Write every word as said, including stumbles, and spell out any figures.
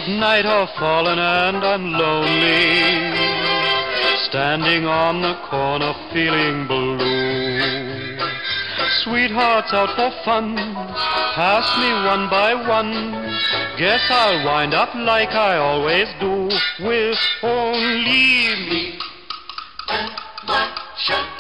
Night have fallen and I'm lonely, standing on the corner feeling blue. Sweethearts out for fun, pass me one by one. Guess I'll wind up like I always do, with only me and my shirt.